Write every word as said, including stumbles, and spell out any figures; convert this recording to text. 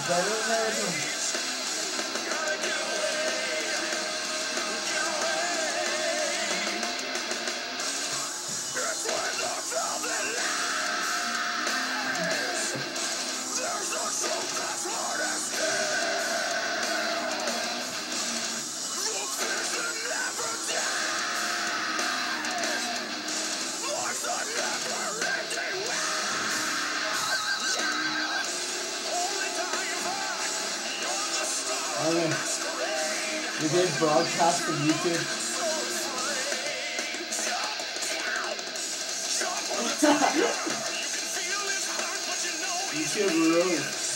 better than him. Okay. We did broadcast for YouTube. YouTube rules.